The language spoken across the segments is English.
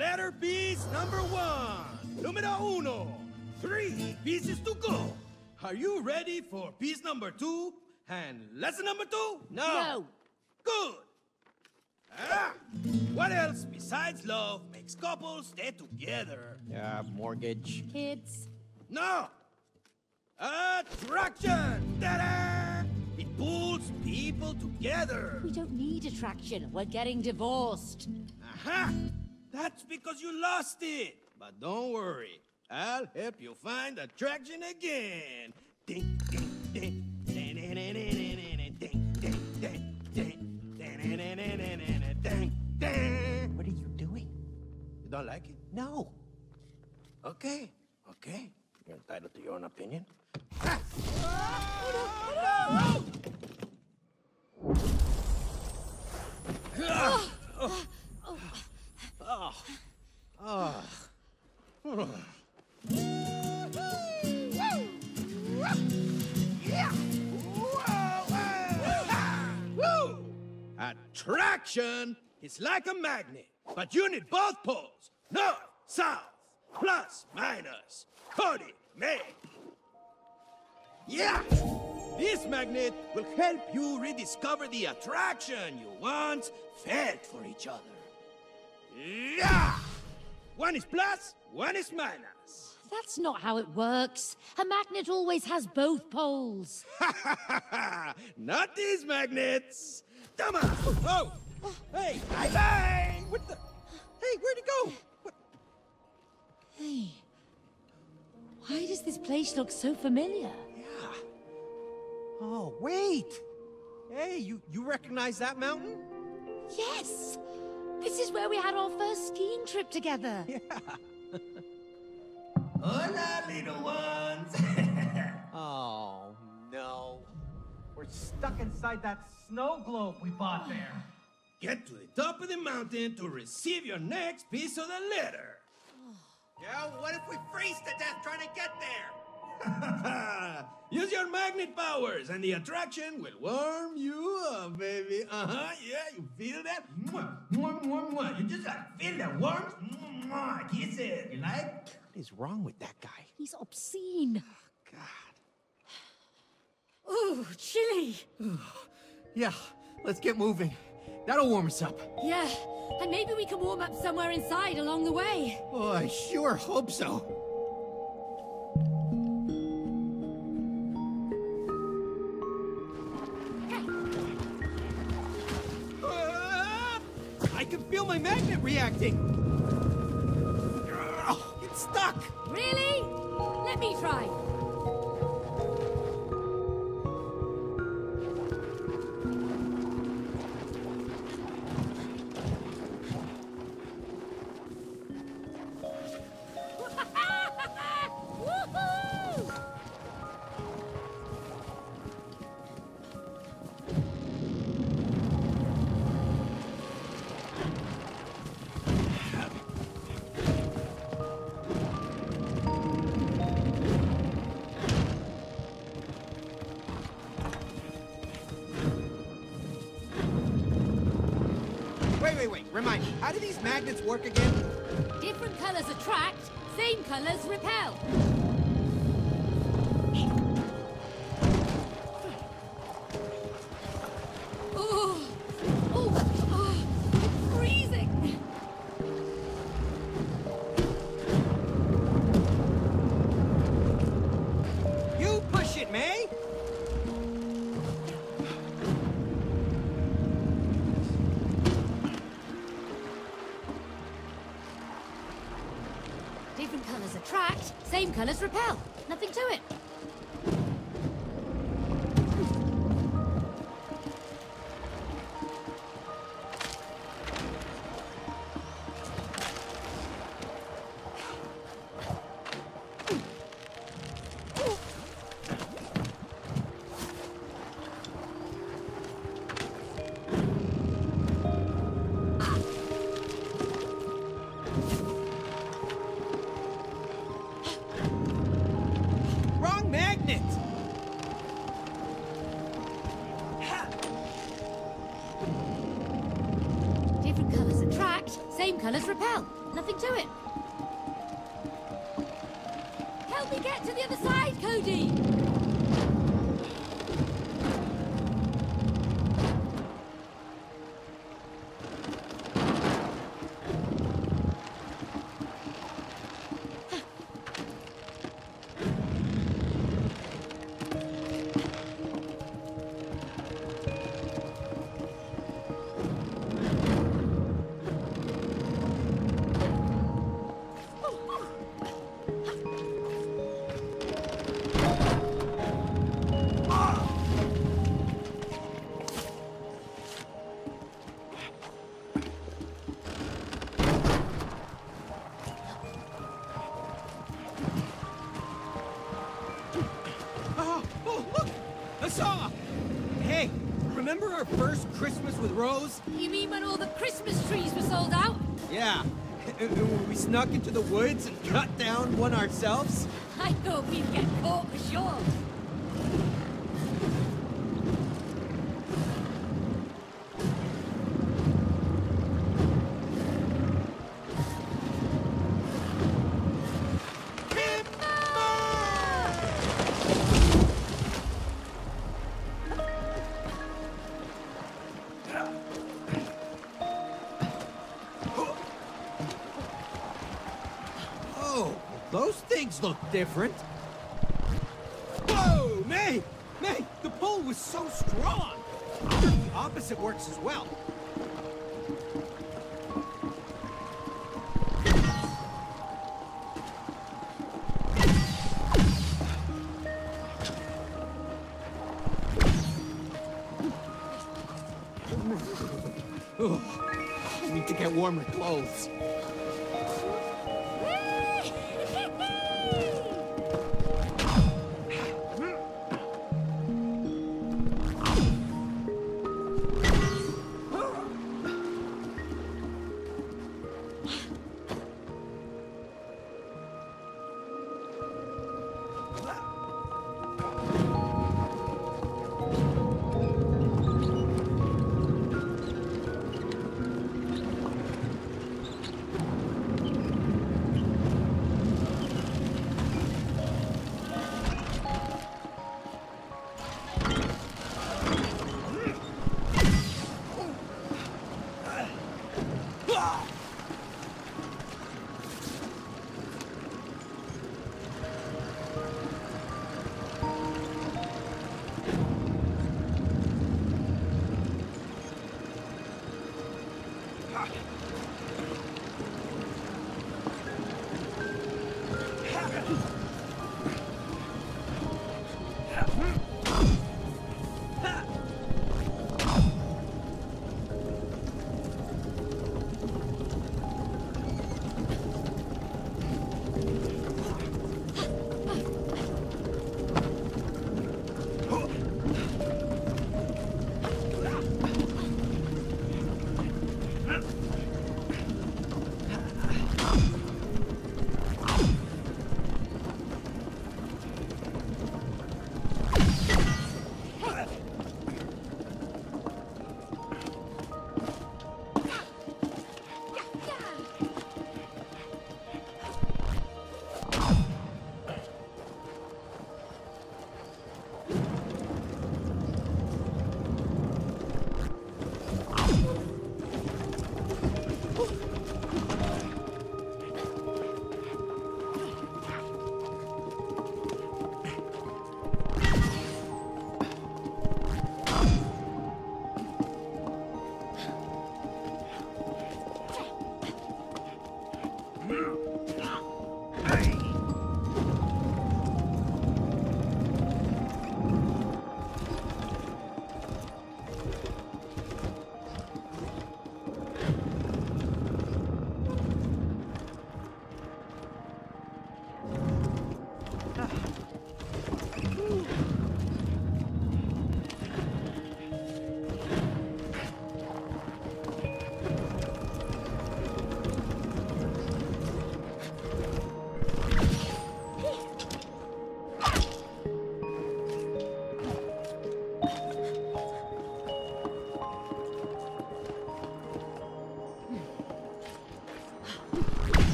Letter piece number 1. Numero uno. 3 pieces to go. Are you ready for piece number 2? And lesson number 2? No. Good. What else besides love makes couples stay together? Mortgage. Kids. No. Attraction. Ta-da! It pulls people together. We don't need attraction. We're getting divorced. Aha! That's because you lost it. But don't worry. I'll help you find attraction again. Ding, ding, ding. Ding, ding, ding, ding, ding, ding, ding, ding, ding, ding. What are you doing? You don't like it? No. Okay. You're entitled to your own opinion. Attraction is like a magnet, but you need both poles. North, south, plus, minus. Cody, make. Yeah! This magnet will help you rediscover the attraction you once felt for each other. Yeah! One is plus, one is minus. That's not how it works. A magnet always has both poles. Not these magnets. Come on. Oh, hey, bye-bye. What the? Hey, where'd he go? What? Hey. Why does this place look so familiar? Yeah. Oh, wait. Hey, you recognize that mountain? Yes! This is where we had our first skiing trip together. Yeah. Hola, little ones. Oh, no. We're stuck inside that snow globe we bought there. Get to the top of the mountain to receive your next piece of the letter. Yeah, what if we freeze to death trying to get there? Use your magnet powers and the attraction will warm you up, baby. Yeah, you feel that? Mwah, mwah, mwah, mwah. You just feel the warmth. Mwah, kiss it. You like? What is wrong with that guy? He's obscene. God. Ooh, chilly. Yeah, let's get moving. That'll warm us up. Yeah, and maybe we can warm up somewhere inside along the way. Oh, I sure hope so. I can feel my magnet reacting. Oh, it's stuck. Really? Let me try. Woohoo! Wait. Remind me, how do these magnets work again? Different colors attract, same colors repel. Freezing. You push it, May! Different colors attract, same colors repel. Nothing to it. Wrong attract, same colours repel. Nothing to it. Help me get to the other side, Cody! Hey, remember our first Christmas with Rose? You mean when all the Christmas trees were sold out? Yeah. And we snuck into the woods and cut down one ourselves? I thought we'd get caught for sure. Those things look different. Whoa, May! May, the pull was so strong! The opposite works as well. I need to get warmer clothes.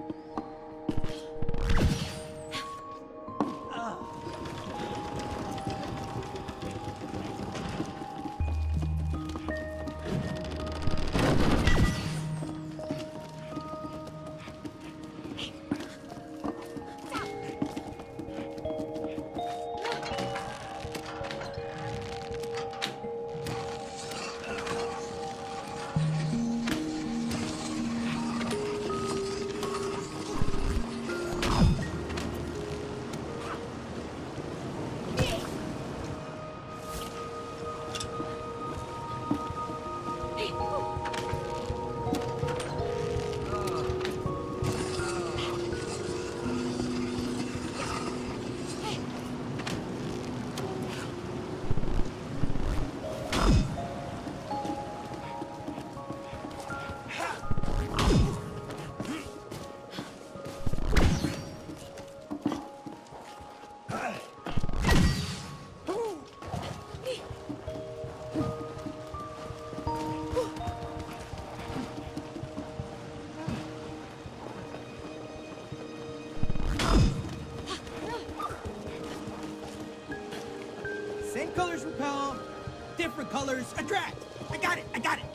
Same colors repel, different colors attract. I got it, I got it.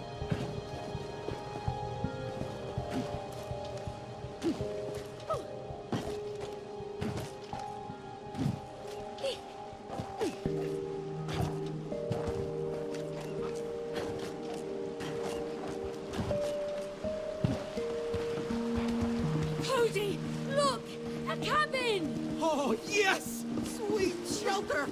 Cody, look! A cabin! Oh, yes! Sweet shelter!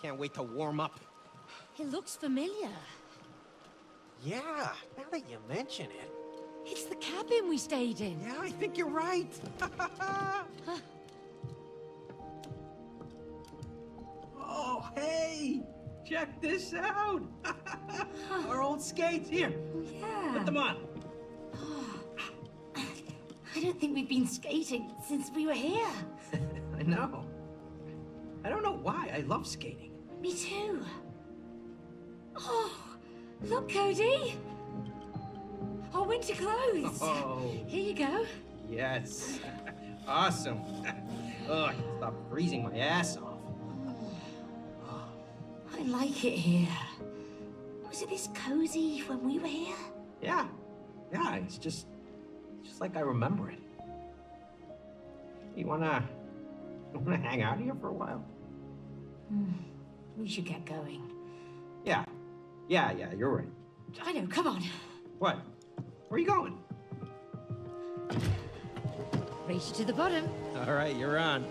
can't wait to warm up. It looks familiar. Yeah, now that you mention it. It's the cabin we stayed in. Yeah, I think you're right. Oh, hey! Check this out! Our old skates, here. Yeah. Put them on. I don't think we've been skating since we were here. I know. I don't know why. I love skating. Me too. Oh, look, Cody. Our winter clothes. Oh. Here you go. Yes. Awesome. Oh, I can stop freezing my ass off. I like it here. Was it this cozy when we were here? Yeah. Yeah, it's just like I remember it. You wanna hang out here for a while? We should get going. Yeah. Yeah, you're right. I know, come on. What? Where are you going? Race you to the bottom. All right, you're on.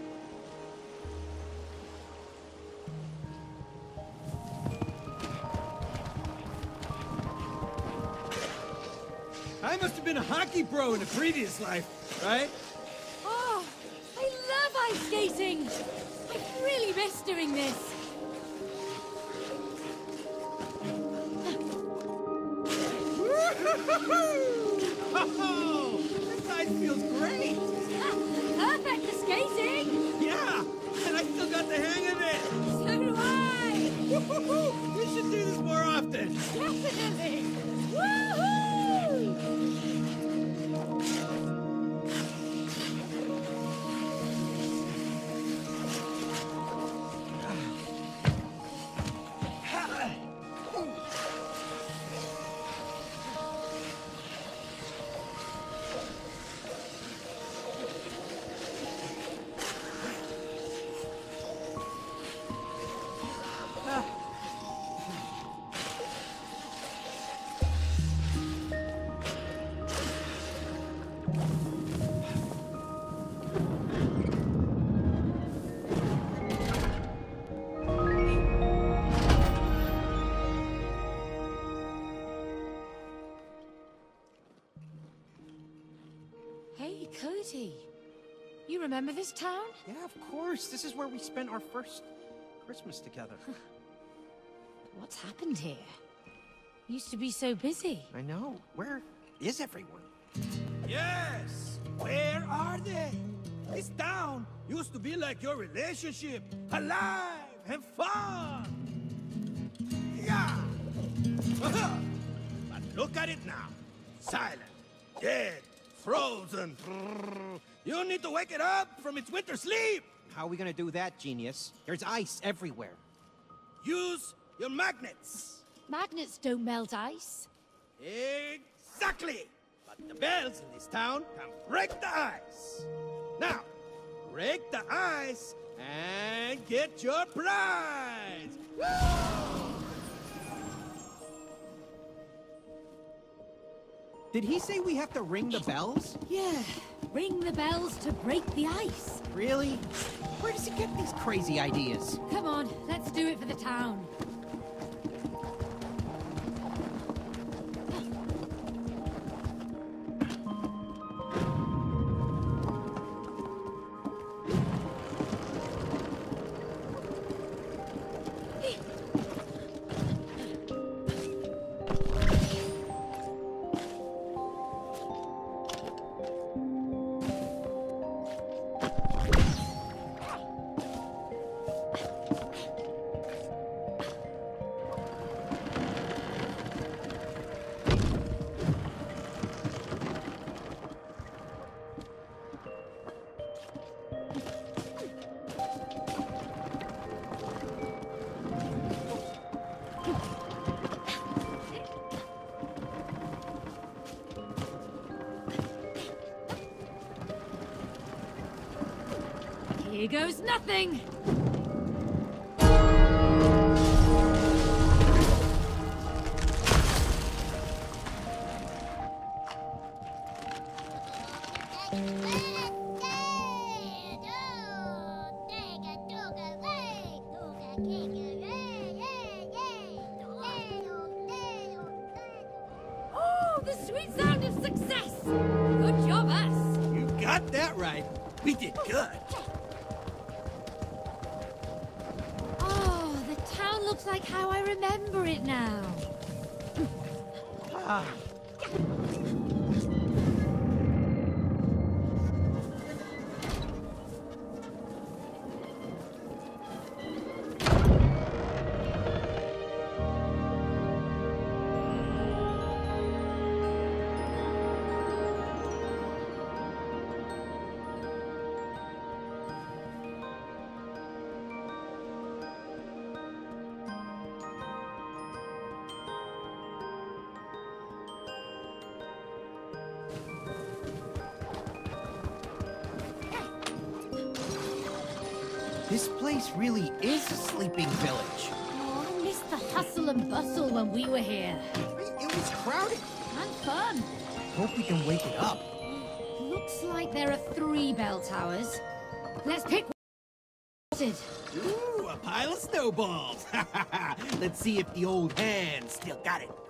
I must have been a hockey pro in a previous life, right? Oh, I love ice skating. I really miss doing this. Oh, this ice feels great. Perfect for skating. Yeah, and I still got the hang of it. So do I. Woo-hoo-hoo. We should do this more often. Definitely. Woohoo! Hey, Cody. You remember this town? Yeah, of course. This is where we spent our first Christmas together. What's happened here? Used to be so busy. I know. Where is everyone? Yes, where are they? This town used to be like your relationship, alive and fun. Yeah. But look at it now. Silent, dead, frozen. You need to wake it up from its winter sleep. How are we gonna do that, genius? There's ice everywhere. Use your magnets. Magnets don't melt ice. Exactly. But the bells in this town can break the ice. Now, break the ice and get your prize. Woo! Did he say we have to ring the bells? Yeah. Ring the bells to break the ice. Really? Where does he get these crazy ideas? Come on, let's do it for the town. Here goes nothing! King. Oh, the sweet sound of success! Good job, us! You got that right. We did good. Oh, the town looks like how I remember it now. This place really is a sleeping village. Oh, I missed the hustle and bustle when we were here. It was crowded. And fun. Hope we can wake it up. Looks like there are 3 bell towers. Let's pick one. Ooh, a pile of snowballs. Let's see if the old hand still got it.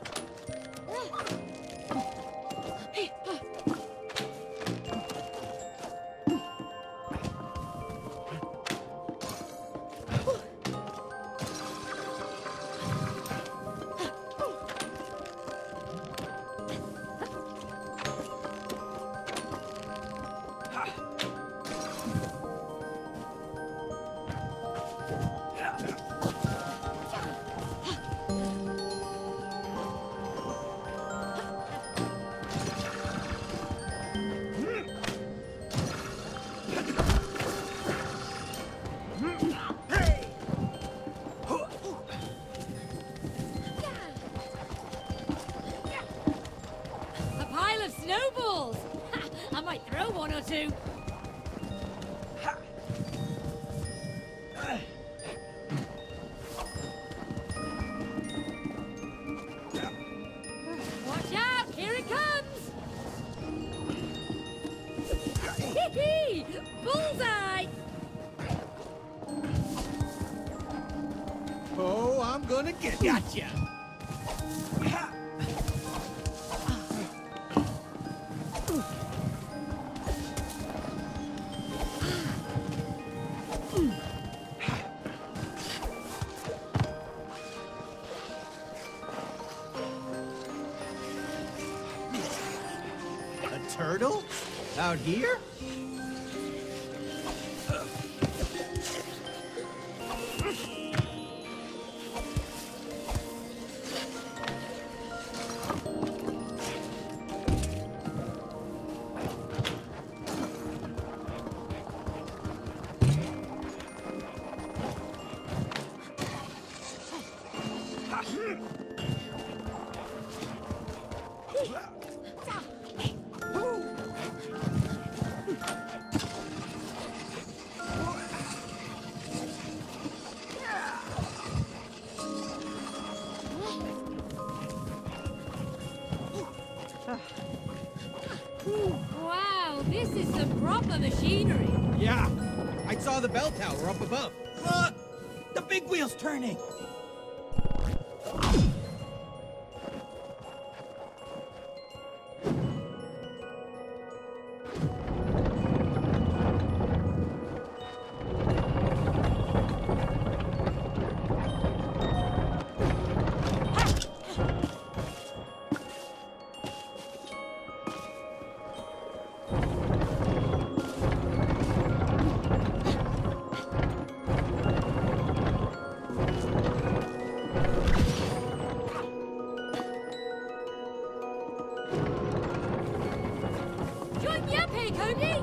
A pile of snowballs! I might throw 1 or 2. Watch out! Here it comes! Hee-hee! Bullseye! Oh, I'm gonna get gotcha. A turtle? Out here? Wow, this is some proper machinery. Yeah, I saw the bell tower up above. Look! The big wheel's turning! Join me up here, Cody!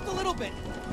a little bit.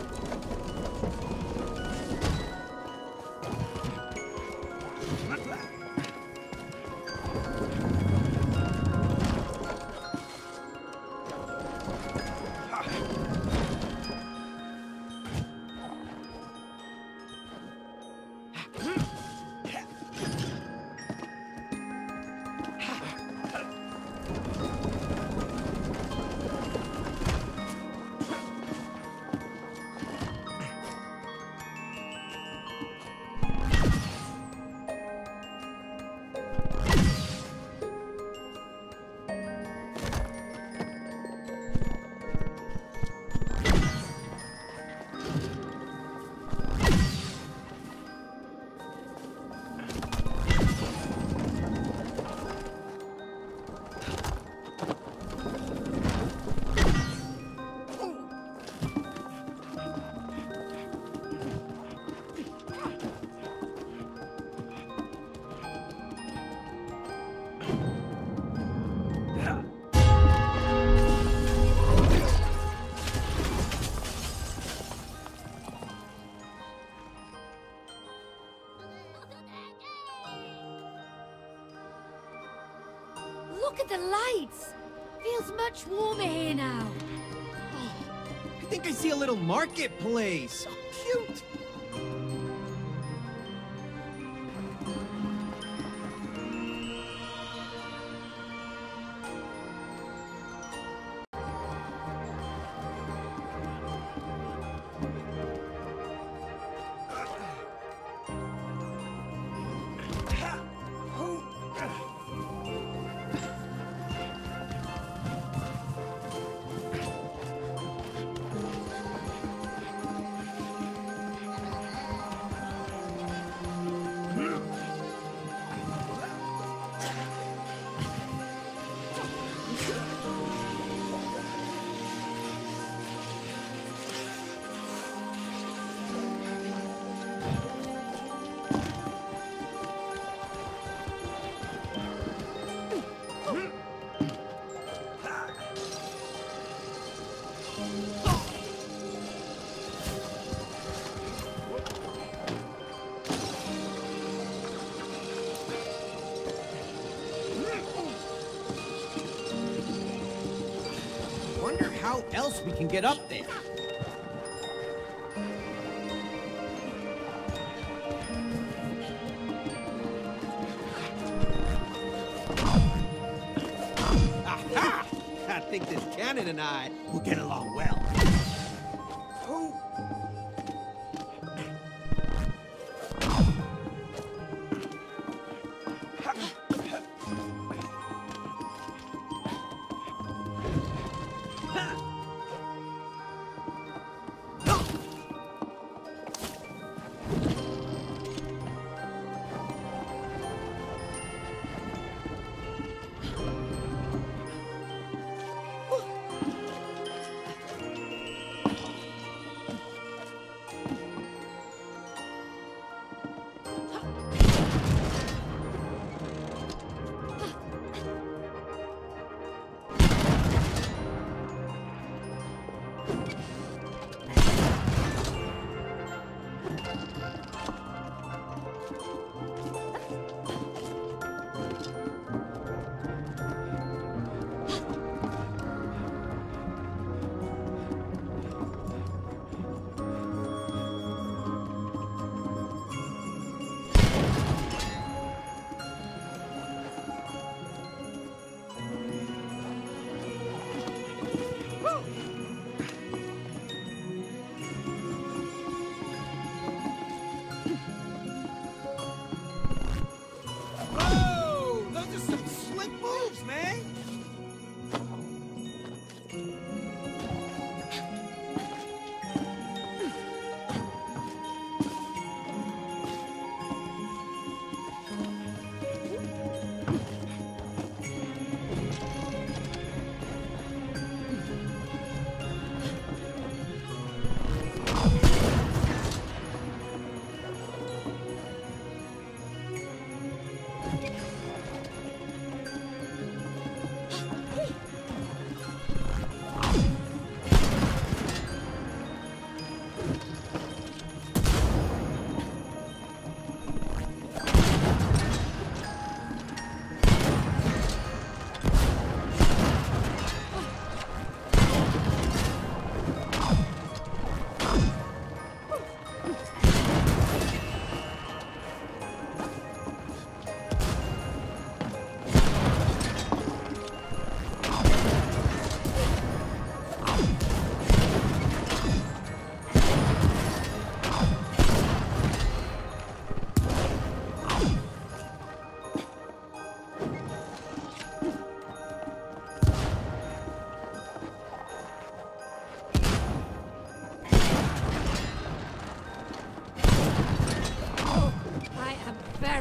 Look at the lights! Feels much warmer here now. I think I see a little marketplace. Oh, cute. Wonder how else we can get up there. Aha! I think this cannon and I will get along well.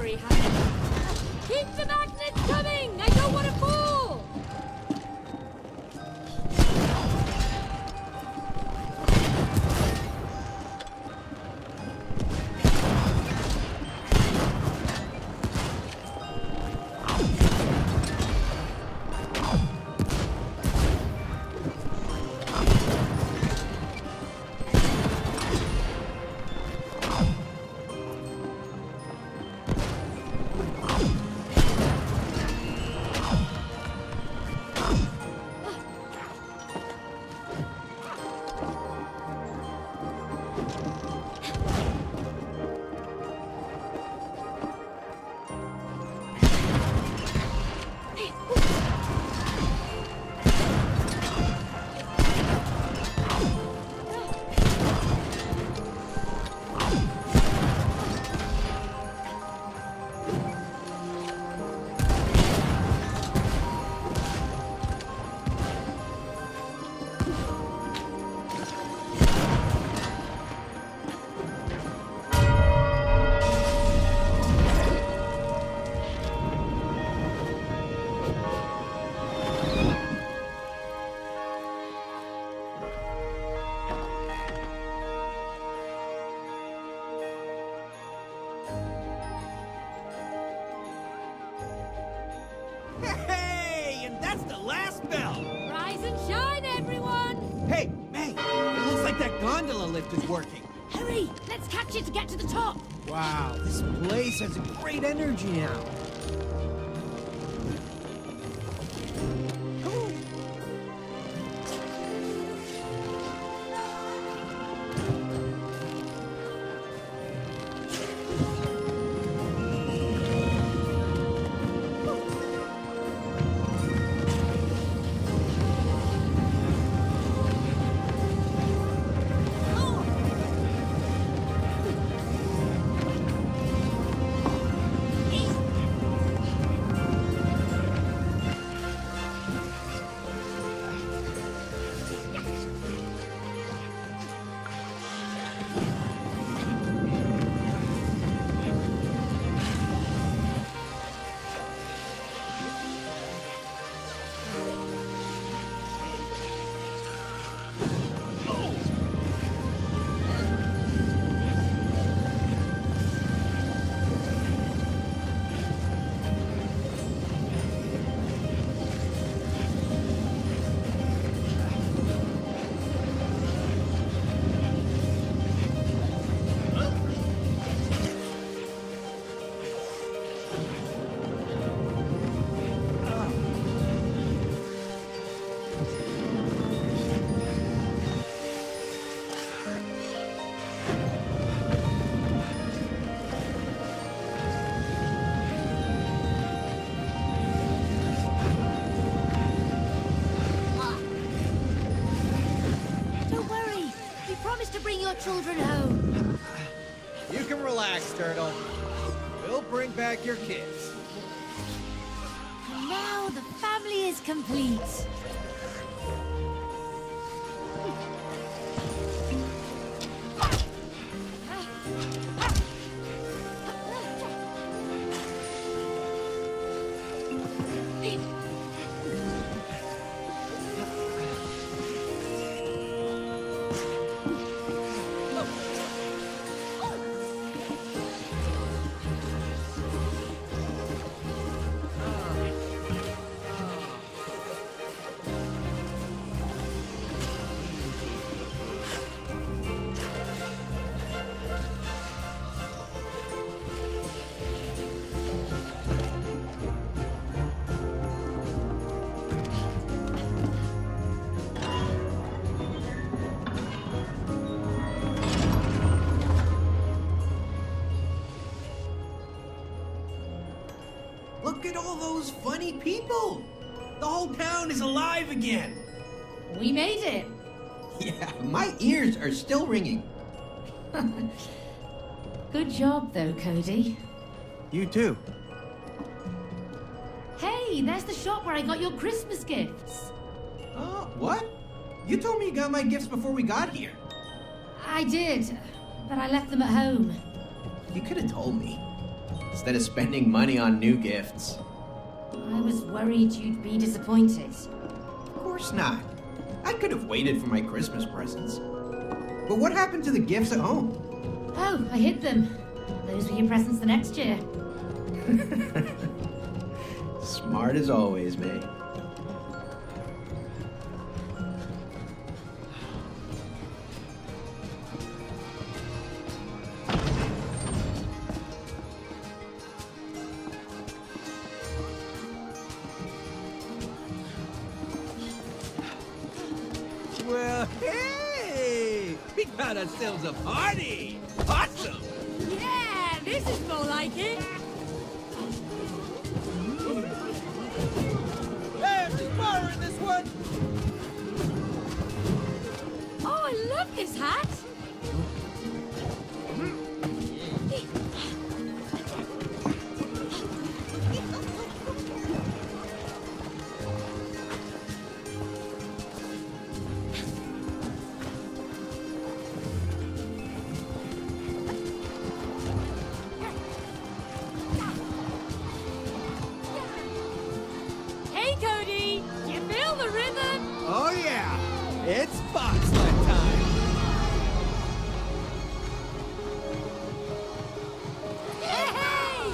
very happy. Keep the magnets coming! I don't want to fall! Hey, and that's the last bell. Rise and shine, everyone! Hey, May, it looks like that gondola lift is working. Hurry! Let's catch it to get to the top! Wow, this place has a great energy now. Come on. your children home. You can relax, Turtle. We'll bring back your kids. And now the family is complete. Look at all those funny people! The whole town is alive again! We made it. Yeah, my ears are still ringing. Good job, though, Cody. You too. Hey, there's the shop where I got your Christmas gifts. What? You told me you got my gifts before we got here. I did, but I left them at home. You could have told me. instead of spending money on new gifts. I was worried you'd be disappointed. Of course not. I could have waited for my Christmas presents. But what happened to the gifts at home? Oh, I hid them. Those were your presents the next year. Smart as always, May. Well, hey! We got ourselves a party! Awesome! Yeah, this is more like it. Hey, I'm just borrowing this one! Oh, I love this hat. Hey, Cody, you feel the rhythm? Oh yeah! It's Boxlight time! Hey!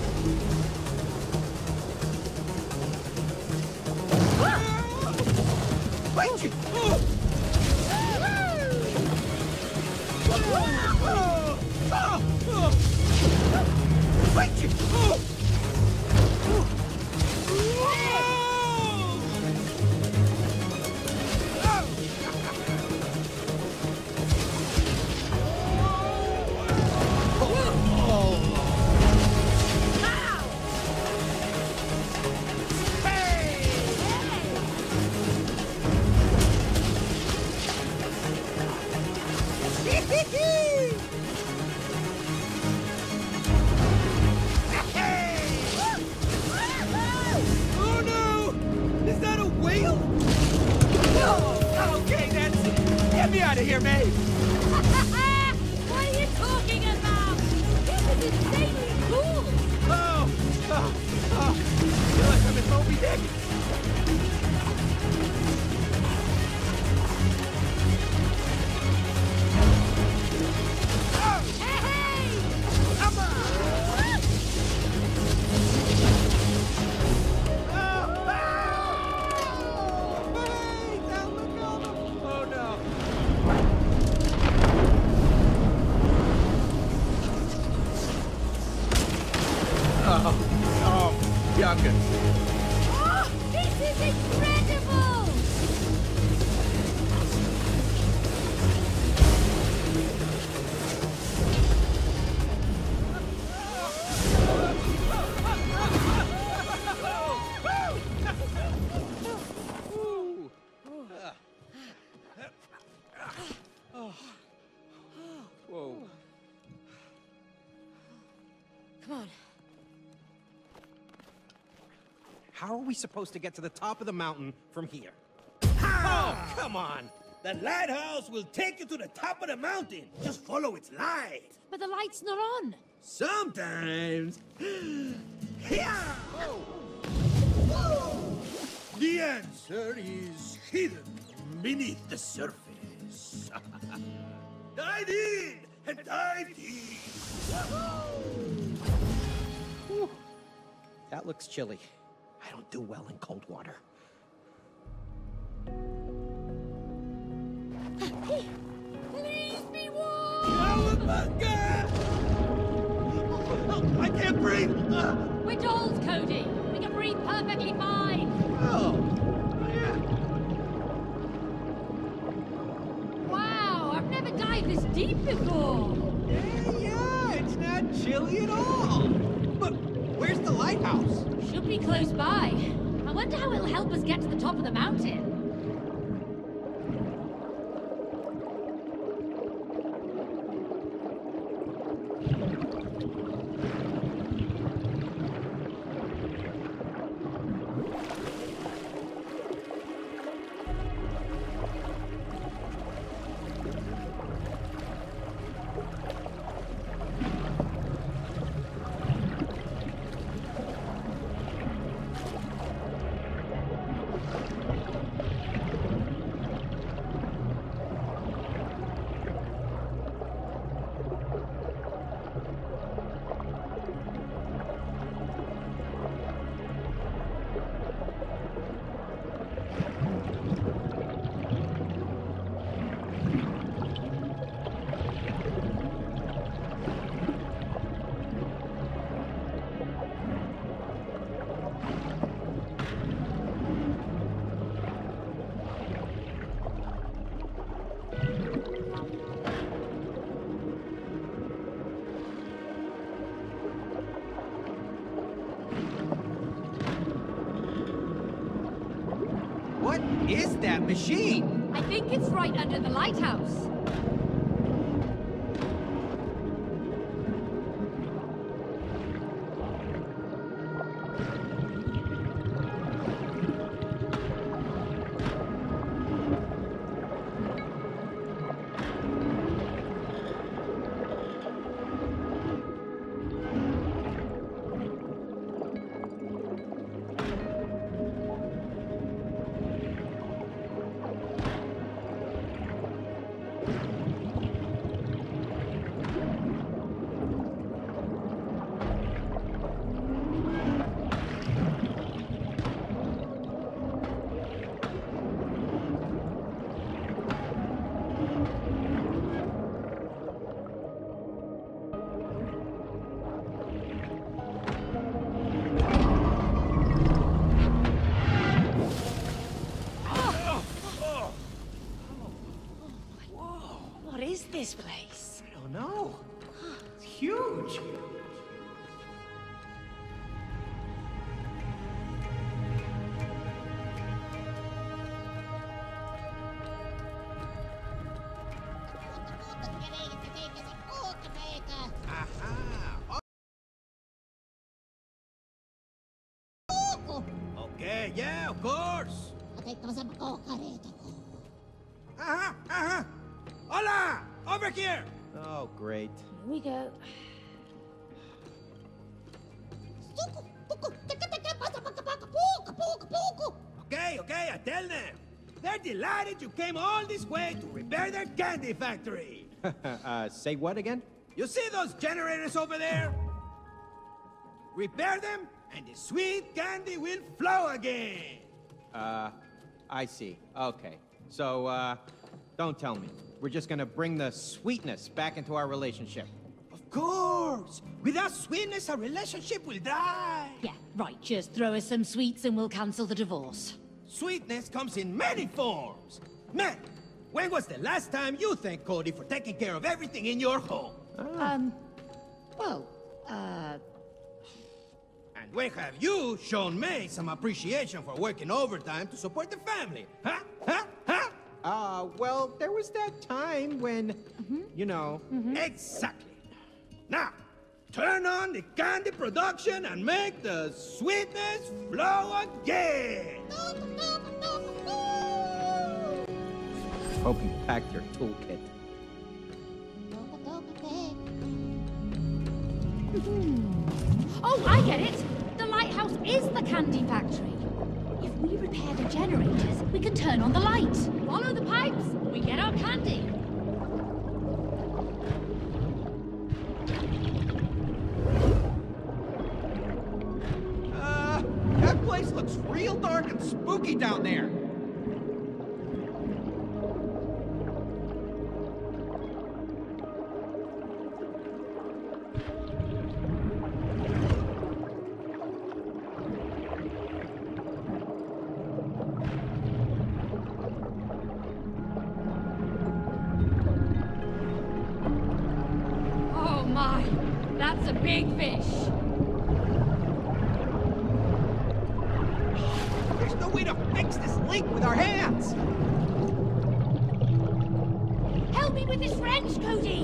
Wait you! Oh! Oh! Oh! Oh! Wait you! Oh! Oh no! Is that a whale? Oh, okay, that's it. Get me out of here, May! What are you talking about? This is insanely cool. Oh! Feel like I'm in Moby Dick! Hey! Come on! Hey, now look on them! Oh no! Oh, young'un. Oh, this is incredible! Whoa. Come on. How are we supposed to get to the top of the mountain from here? Oh, come on! The lighthouse will take you to the top of the mountain. Just follow its light. But the light's not on. Sometimes. Yeah! The answer is hidden beneath the surface. Dive in and dive deep. That looks chilly. I don't do well in cold water. Please be warm! Cowabunga! I can't breathe! We're dolls, Cody. We can breathe perfectly fine. Oh! Yeah. Wow, I've never dived this deep before. Yeah, it's not chilly at all. But where's the lighthouse? Should be close by. I wonder how it'll help us get to the top of the mountain. is that machine? I think it's right under the lighthouse. What is this place? I don't know. It's huge. Okay, yeah, of course. Hola! Over here! Oh, great. Here we go. Okay, I tell them. They're delighted you came all this way to repair their candy factory. Say what again? You see those generators over there? Repair them, and the sweet candy will flow again. I see. Okay. So, don't tell me. We're just gonna bring the sweetness back into our relationship. Of course! Without sweetness, our relationship will die. Yeah, right. Just throw us some sweets and we'll cancel the divorce. Sweetness comes in many forms. Man, when was the last time you thanked Cody for taking care of everything in your home? Well, And when have you shown May some appreciation for working overtime to support the family? Huh? Huh? Huh? Well, there was that time when, you know... Exactly. Now, turn on the candy production and make the sweetness flow again. Hope you packed your toolkit. oh, I get it. The lighthouse is the candy factory. If we repair the generators, we can turn on the light. Follow the pipes. We get our candy. That place looks real dark and spooky down there. Oh my, that's a big fish. There's no way to fix this leak with our hands. Help me with this wrench, Cody.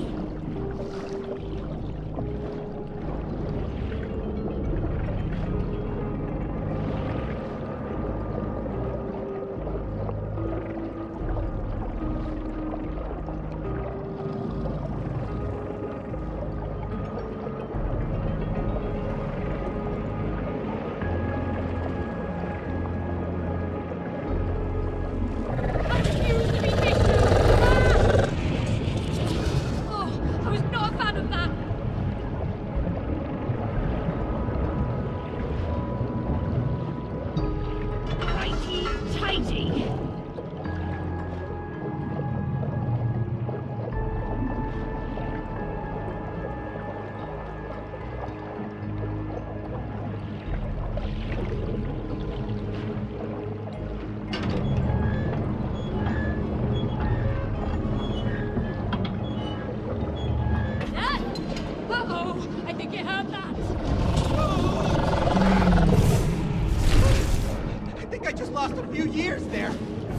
I think I just lost a few years there.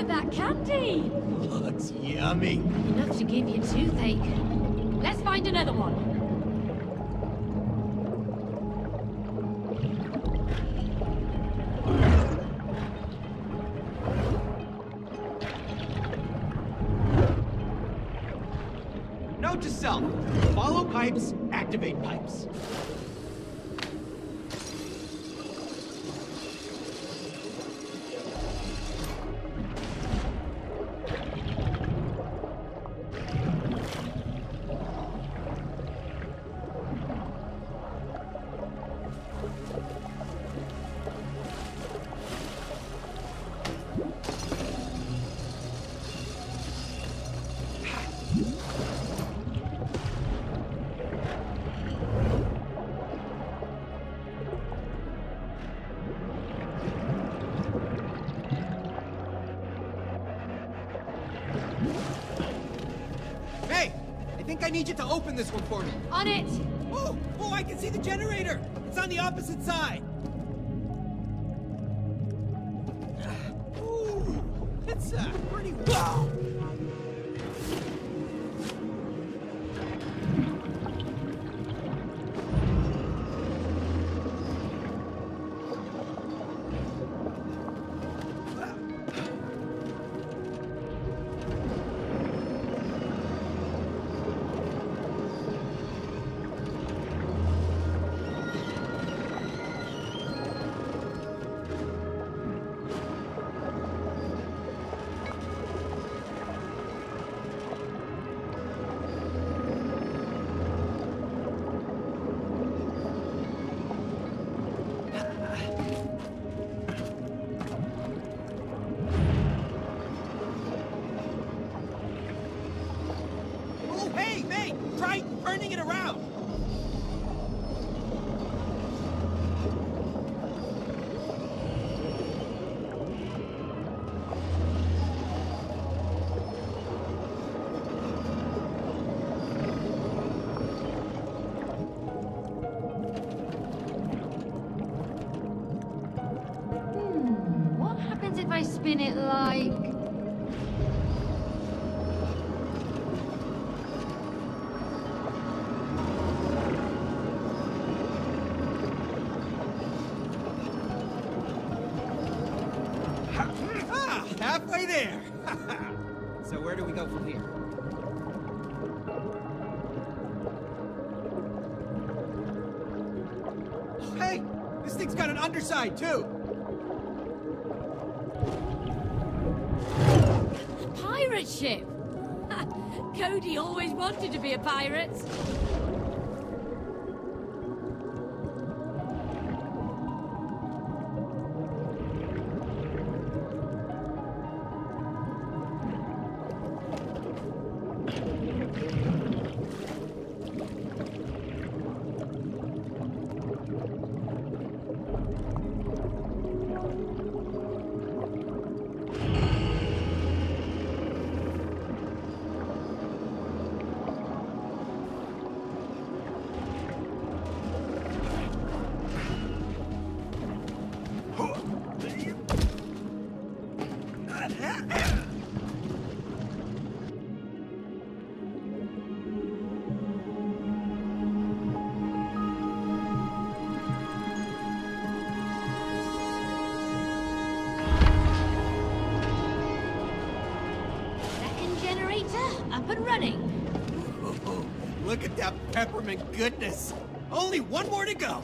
of that candy. Looks yummy. Enough to give you toothache. Let's find another one. Note to self: follow pipes, activate pipes. Hey, I think I need you to open this one for me. On it. Oh, I can see the generator. It's on the opposite side. Ooh, it's pretty wow. Hey, May! Try turning it around! What happens if I spin it like... Halfway there! So where do we go from here? Hey! This thing's got an underside, too! Pirate ship! Cody always wanted to be a pirate. Up and running. Oh, look at that peppermint goodness. Only one more to go.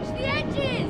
Watch the edges!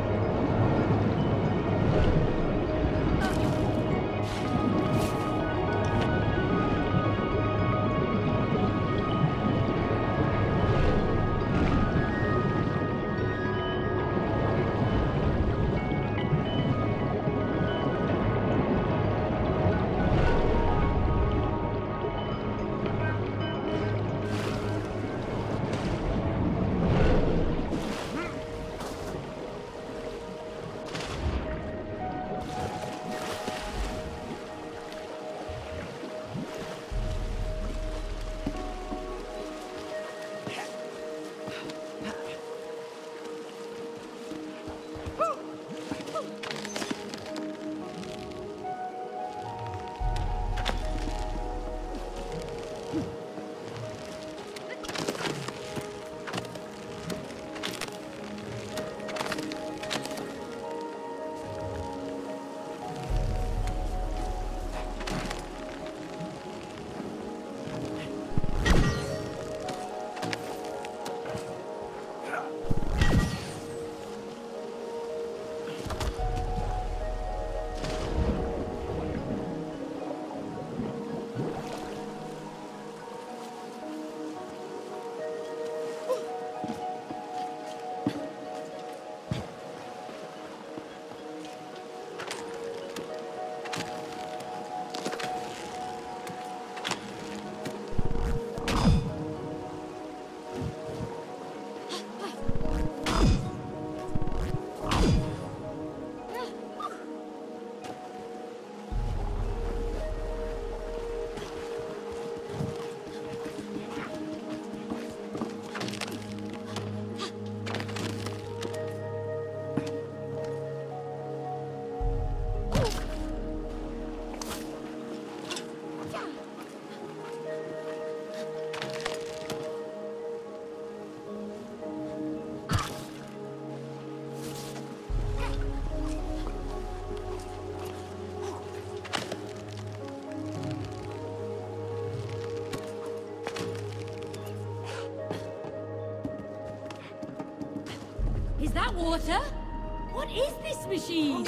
Is that water? What is this machine?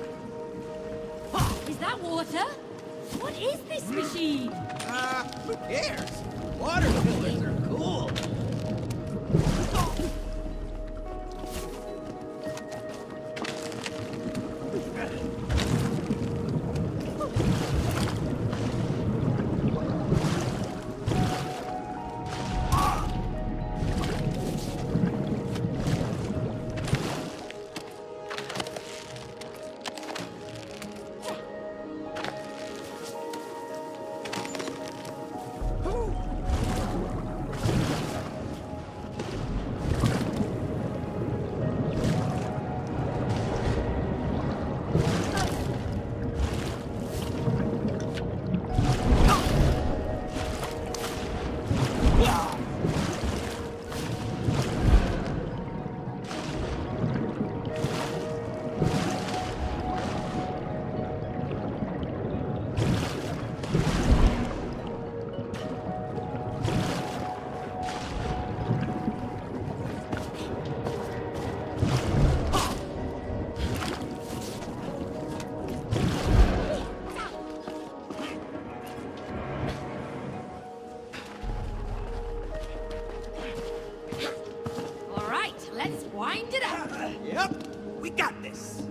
Is that water? What is this machine? Who cares? Water pillars are cool. Let's wind it up. Yep, we got this.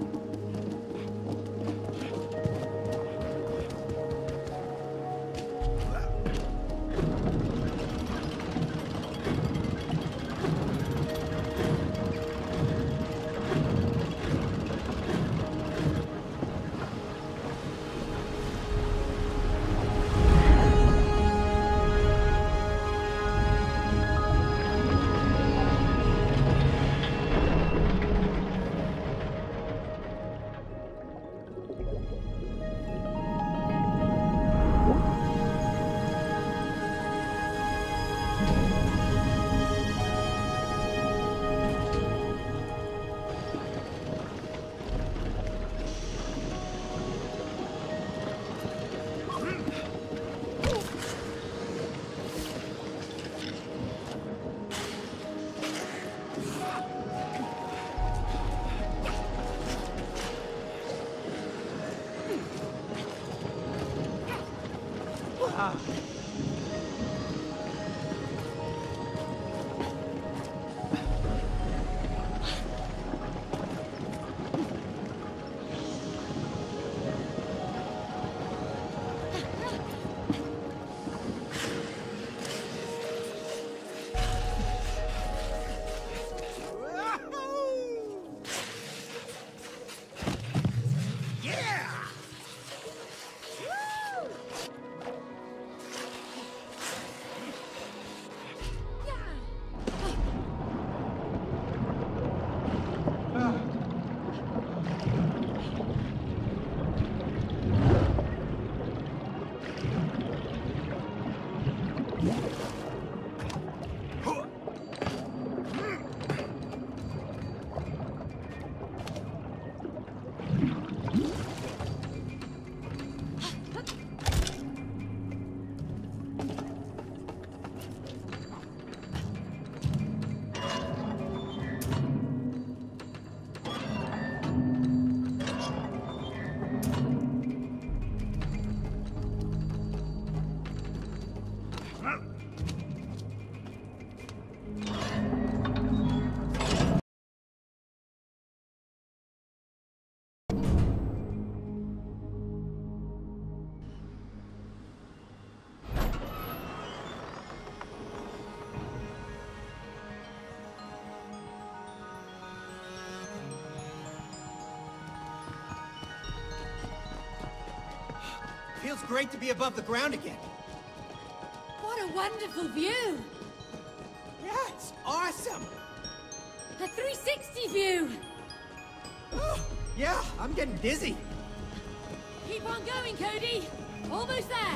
Feels great to be above the ground again. What a wonderful view! Yeah, it's awesome. A 360 view! Yeah, I'm getting dizzy. Keep on going, Cody! Almost there!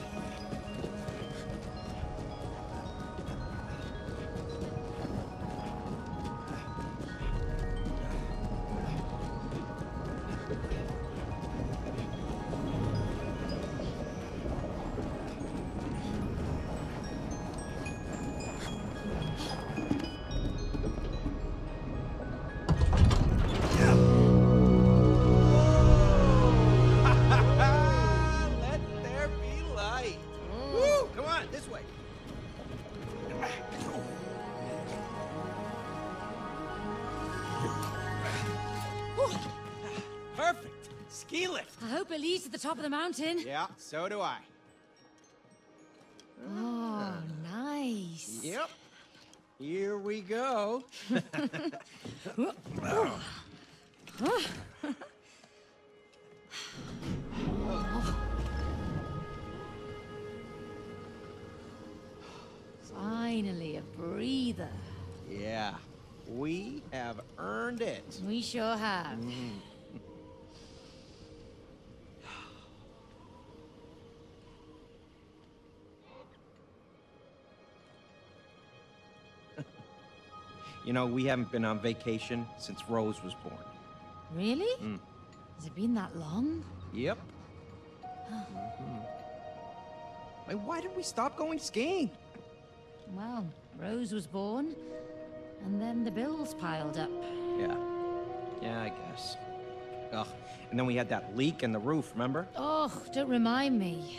Let there be light. Woo! Come on, this way. Perfect. Ski lift. I hope it leads to the top of the mountain. Yeah, so do I. Oh, nice. Yep. Here we go. Finally, a breather. Yeah, we have earned it. We sure have. You know, we haven't been on vacation since Rose was born. Really? Has it been that long? Yep. Like, why did we stop going skiing? Well, Rose was born, and then the bills piled up. Yeah. Yeah, I guess. Ugh. And then we had that leak in the roof, remember? Oh, don't remind me.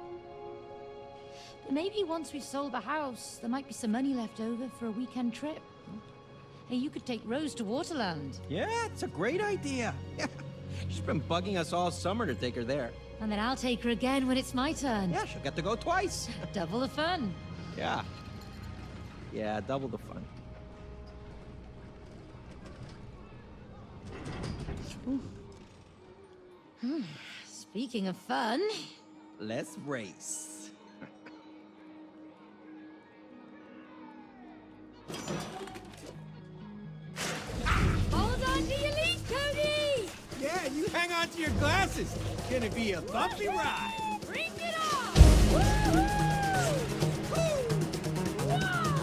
But maybe once we've sold the house, there might be some money left over for a weekend trip. Hey, you could take Rose to Waterland. Yeah, it's a great idea. Yeah. She's been bugging us all summer to take her there. And then I'll take her again when it's my turn. Yeah, she'll get to go twice. Double the fun. Yeah. Yeah, double the fun. Speaking of fun, Let's race. hold on to your leash, Cody! Yeah, you hang on to your glasses. It's gonna be a bumpy ride. Bring it on! Woo-hoo! Whoa!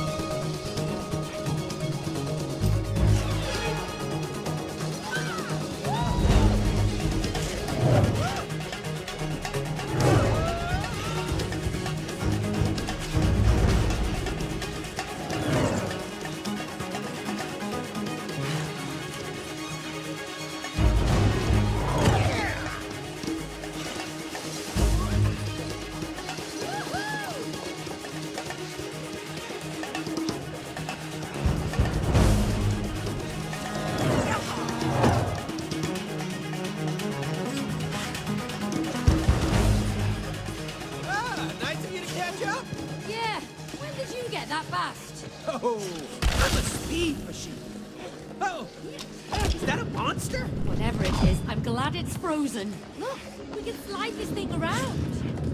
Hey! there that fast. Oh, I'm a speed machine. Oh, is that a monster? Whatever it is, I'm glad it's frozen. Look, we can slide this thing around.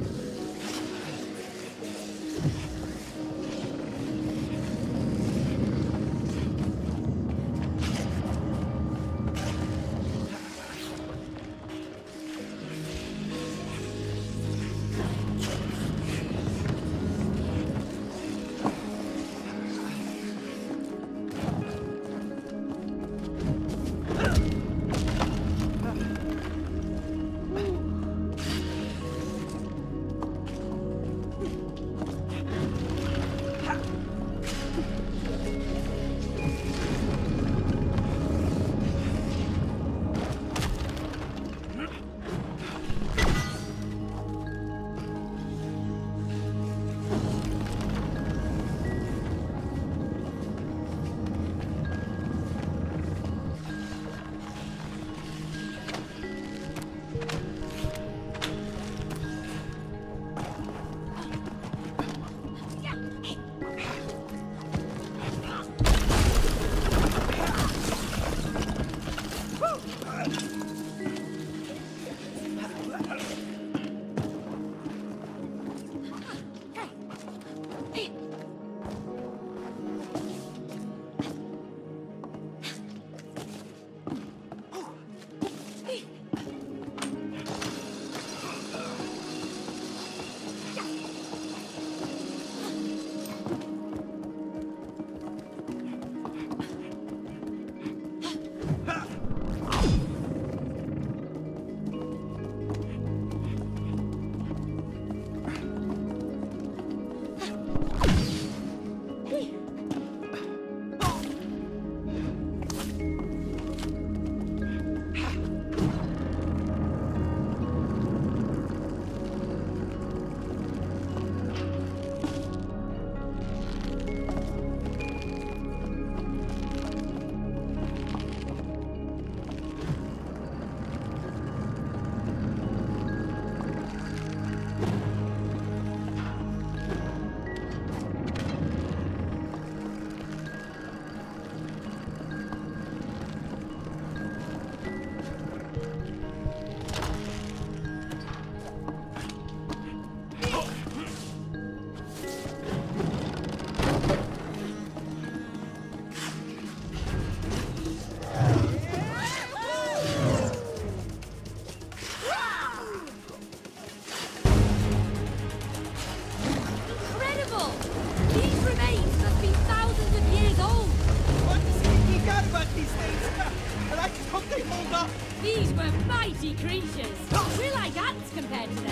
These were mighty creatures. We're like ants compared to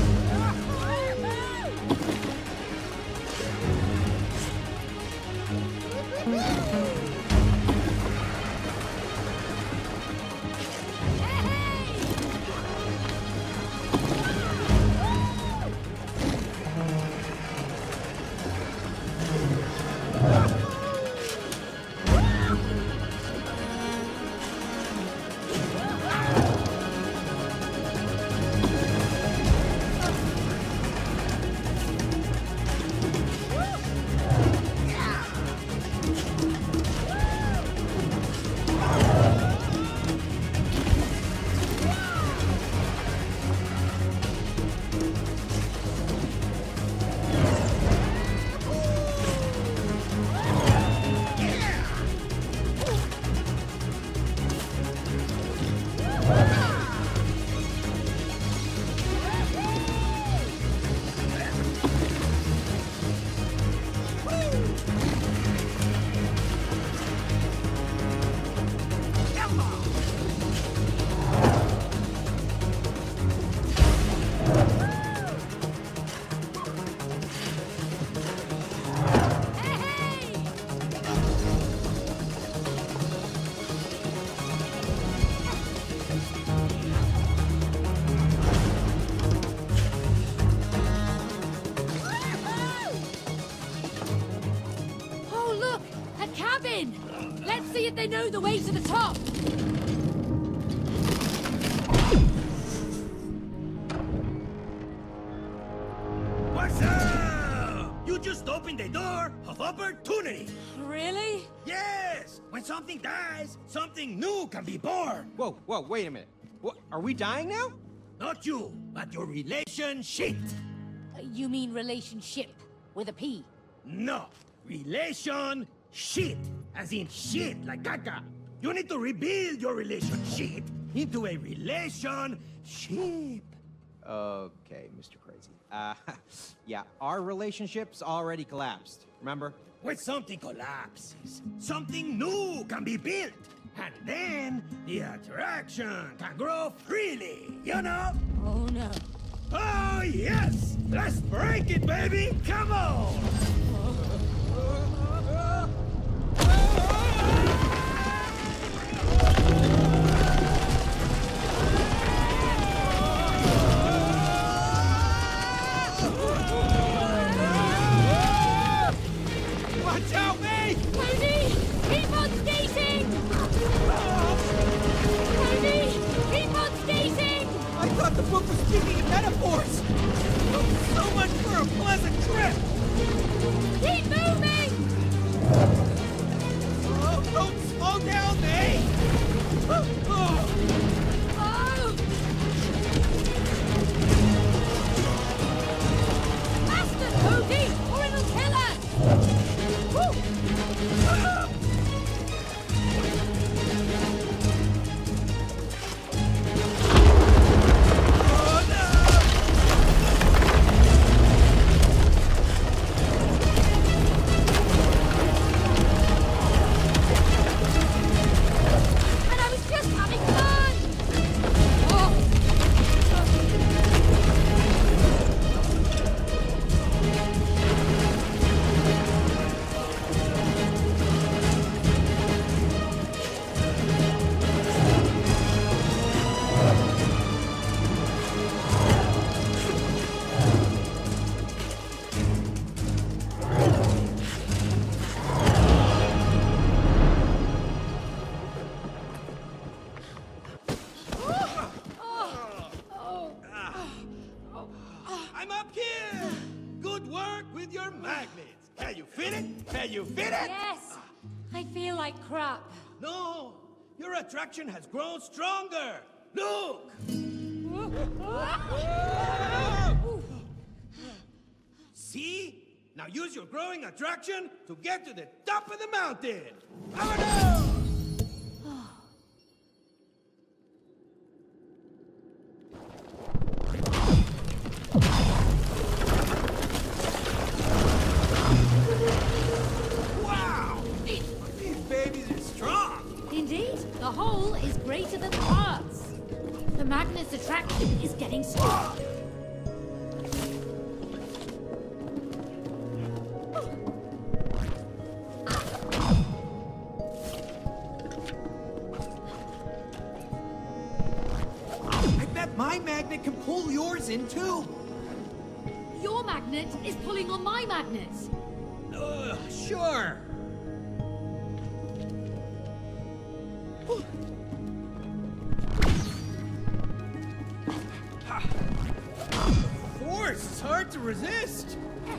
them. Let's see if they know the way to the top. What's up? You just opened the door of opportunity. Really? Yes! When something dies, something new can be born. Whoa, wait a minute. What, are we dying now? Not you, but your relationship. You mean relationship with a P? No, relationship, as in shit, like caca. You need to rebuild your relationship into a relationship. Okay, Mr. Crazy. Yeah, our relationship's already collapsed, remember? When something collapses, something new can be built. And then the attraction can grow freely, you know? Oh no. Oh, yes! Let's break it, baby! Come on! Watch out, mate! Cody! Keep on skating! Cody! Keep on skating! I thought the book was speaking in metaphors! So much for a pleasant trip! Keep moving! Oh, don't slow down, mate! Oh! Faster, Cody, or it'll kill us! Woo! And I was just having fun! Oh! I'm up here! Good work with your magnets. Can you fit it? Can you fit it? Yes! I feel like crap. No! Your attraction has grown stronger! Look! See? Now use your growing attraction to get to the top of the mountain! Vámonos! Wow! These babies are strong! Indeed, the whole is greater than the parts. The magnet's attraction is getting stronger. I bet my magnet can pull yours in, too! Your magnet is pulling on my magnet. Sure! Force is hard to resist!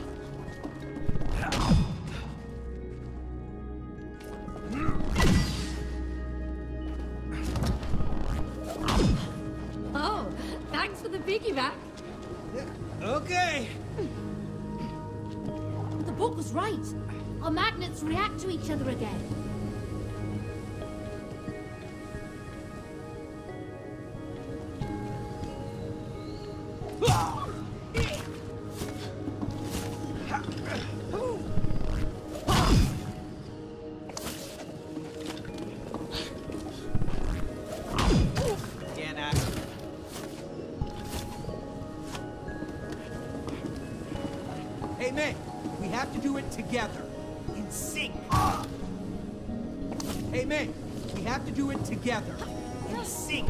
Oh, thanks for the piggyback. Okay. The book was right. Our magnets react to each other again. Anna. Hey, May, we have to do it together. In sync. Hey, May, we have to do it together. In sync.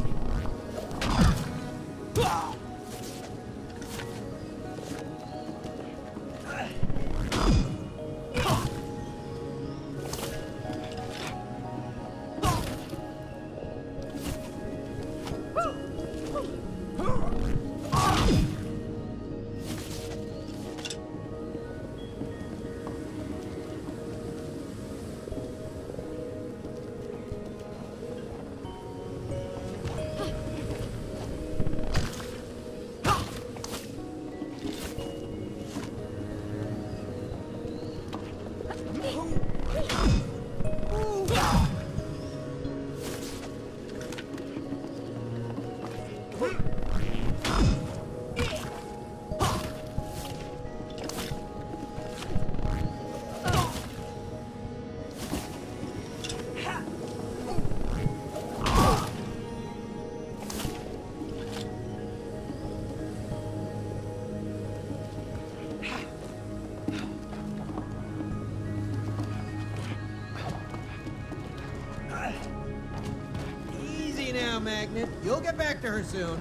down, Magnet. You'll get back to her soon.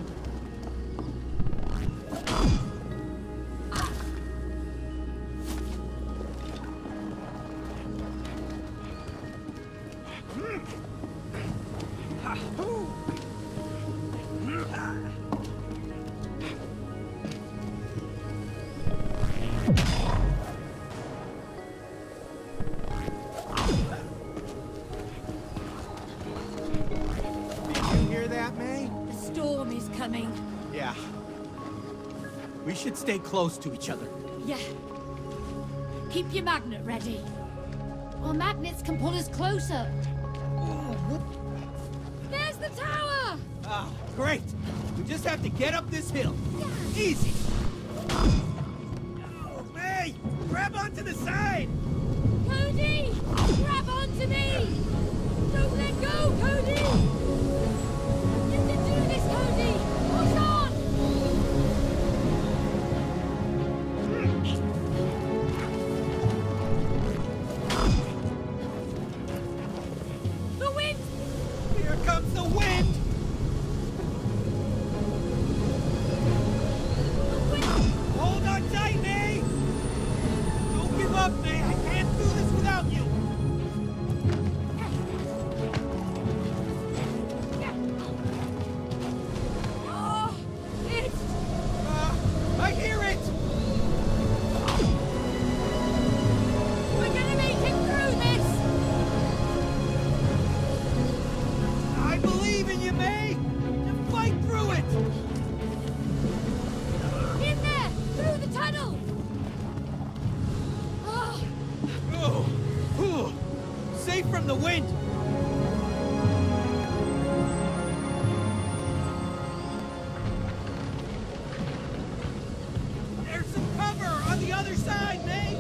Yeah. We should stay close to each other. Yeah. Keep your magnet ready. Our magnets can pull us closer. There's the tower! Ah, great. We just have to get up this hill. Easy. Oh, May! Grab onto the side! Cody! Grab onto me! Don't let go, Cody! You can do this, Cody! Push on! The wind! Here comes the wind! Hold on tight, May! Don't give up, May! I can't do this without you! Oh, it's... I hear it! We're gonna make it through this! I believe in you, May! Just fight through it! In there! Through the tunnel! Oh, Oh, whew. Safe from the wind! There's some cover on the other side, May!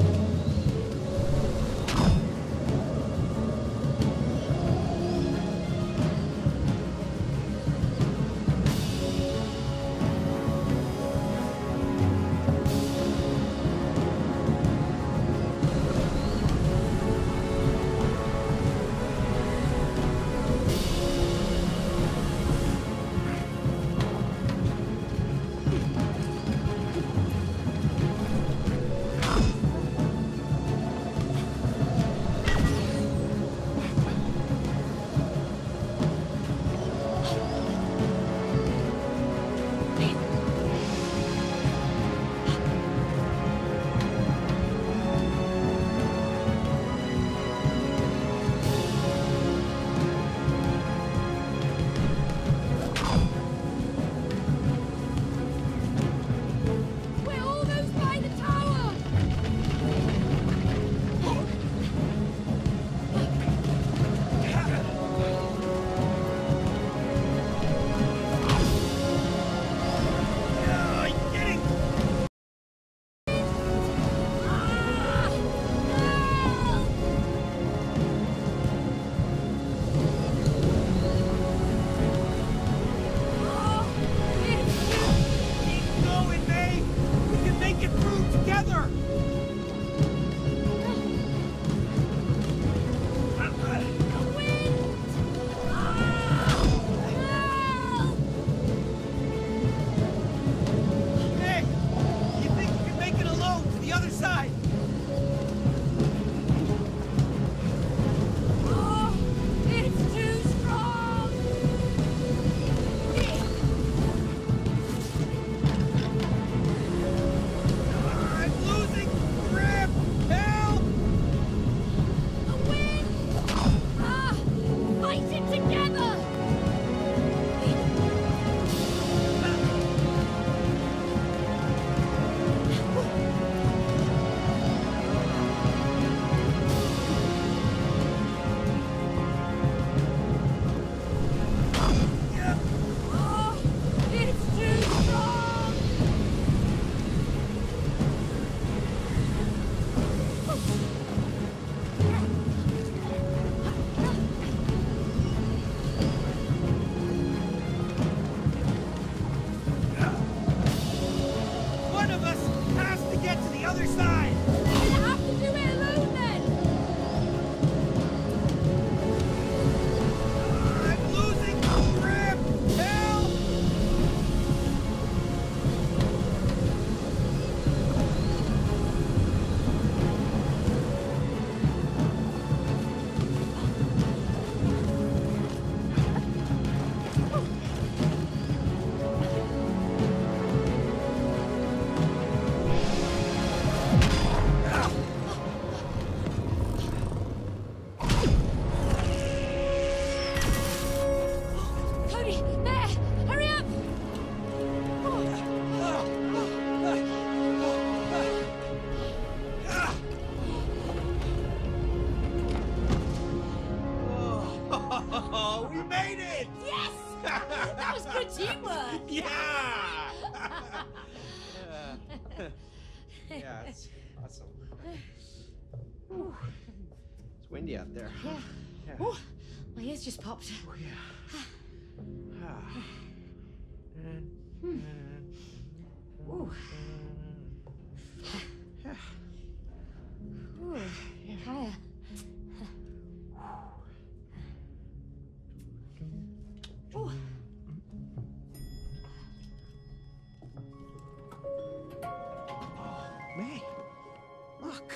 That was good teamwork. Yeah! Yeah, it's awesome. It's windy out there. Yeah. Yeah. Oh, my ears just popped. Oh, yeah. Ooh. Ooh. Higher. Ooh. May, look.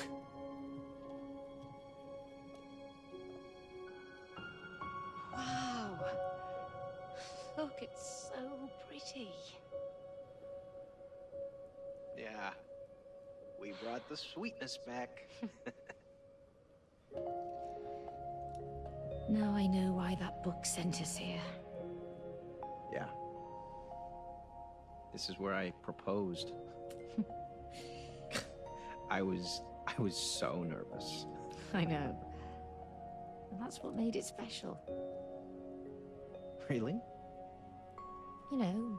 Wow. Look, it's so pretty. Yeah. We brought the sweetness back. Now I know why that book sent us here. Yeah. This is where I proposed. I was so nervous. I know. And that's what made it special. Really? You know,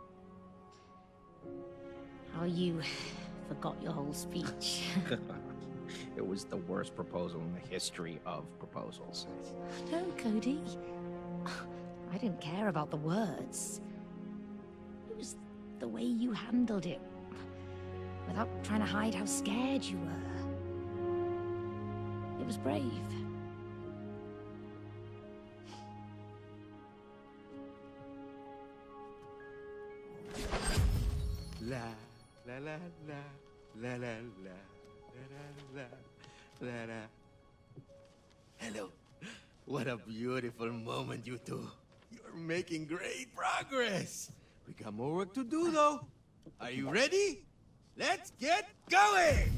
how you forgot your whole speech. It was the worst proposal in the history of proposals. No, Cody. I didn't care about the words. It was the way you handled it. Without trying to hide how scared you were. It was brave. La la la la la la la la la la la. Hello. What a beautiful moment, you two. You're making great progress. We got more work to do, though. Are you ready? Let's get going!